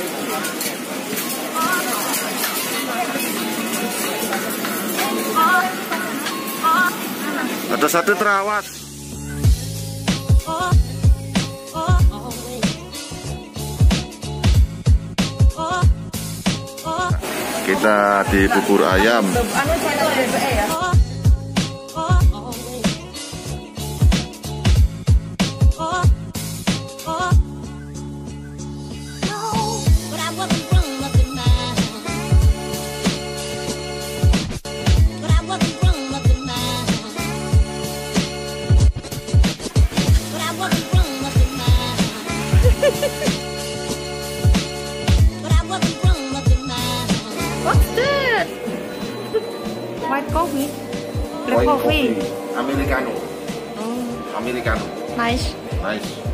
Ada satu terawat. Kita di bubur ayam. What's that? White coffee? Black coffee? Americano. Oh, Americano. nice. Nice.